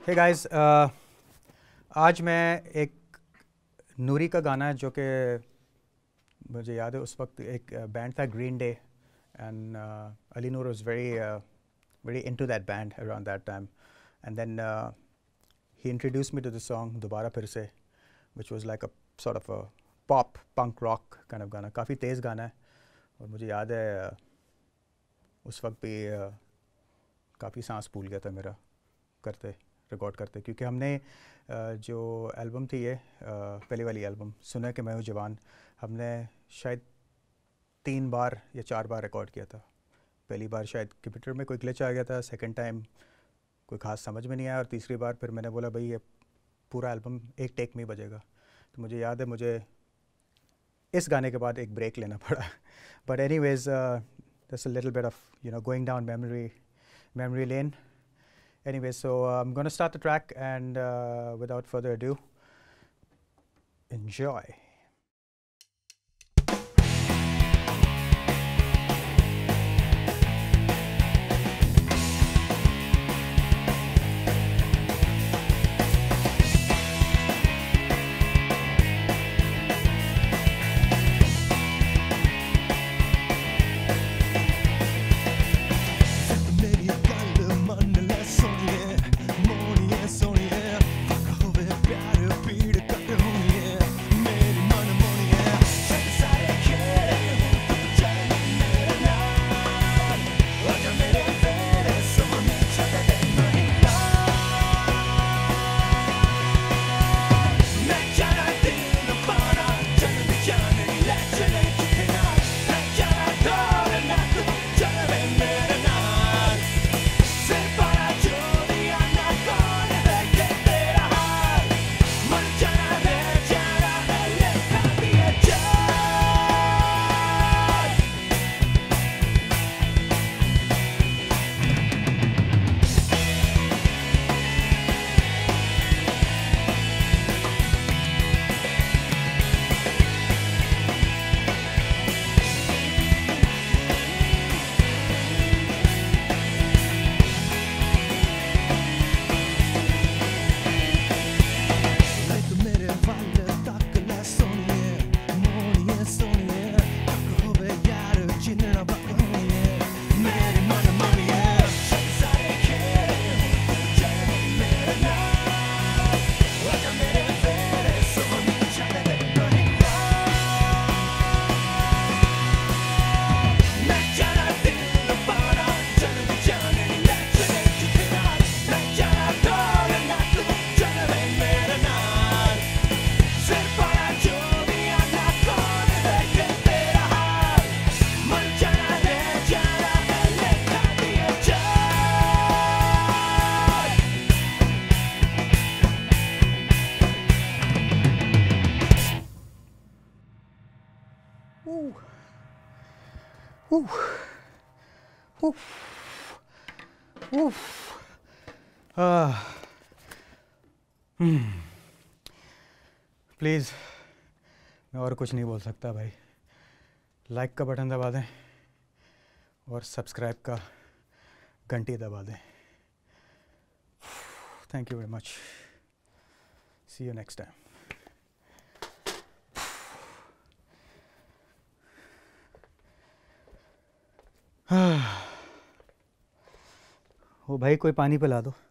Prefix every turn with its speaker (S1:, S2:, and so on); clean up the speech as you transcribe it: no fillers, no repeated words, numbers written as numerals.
S1: Hey guys, आज मैं एक नूरी का गाना है जो कि मुझे याद है। उस वक्त एक बैंड था Green Day, and Ali Noor was very into that band around that time, and then he introduced me to the song दोबारा फिर से, which was like a sort of a pop punk rock kind of गाना। काफ़ी तेज़ गाना है और मुझे याद है उस वक्त भी काफ़ी सांस फूल गया था मेरा करते रिकॉर्ड करते, क्योंकि हमने जो एल्बम थी ये पहली वाली एल्बम सुना कि मैं हूँ जवान, हमने शायद 3 बार या 4 बार रिकॉर्ड किया था। पहली बार शायद कंप्यूटर में कोई ग्लिच आ गया था, सेकंड टाइम कोई खास समझ में नहीं आया, और तीसरी बार फिर मैंने बोला भाई ये पूरा एल्बम एक टेक में ही बजेगा। तो मुझे याद है मुझे इस गाने के बाद एक ब्रेक लेना पड़ा। But any ways that's a little bit of going down memory lane. Anyway, so I'm going to start the track, and without further ado, enjoy. Ooh. Ooh. Ooh. Ooh. Please मैं और कुछ नहीं बोल सकता भाई। Like का button दबा दें और सब्सक्राइब का घंटी दबा दें। Thank you very much. See you next time. ओ भाई, कोई पानी पिला दो।